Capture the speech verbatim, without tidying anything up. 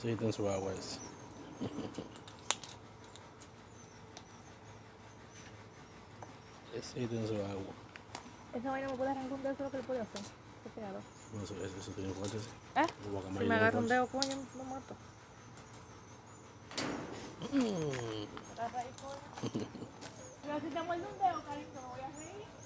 Aceite en su agua ese. Aceite en su agua. Esa vaina me puede arrancar un dedo, eso es lo que le puede hacer. Qué pegado. No, eso, eso, eso tiene fuerte, sí. ¿Eh? El guacamaya Si me tiene agarra un fuerte. dedo, coño, me mato. Mm. Agarra ahí, coño. Pero si te muerde un dedo, cariño, me voy a reír.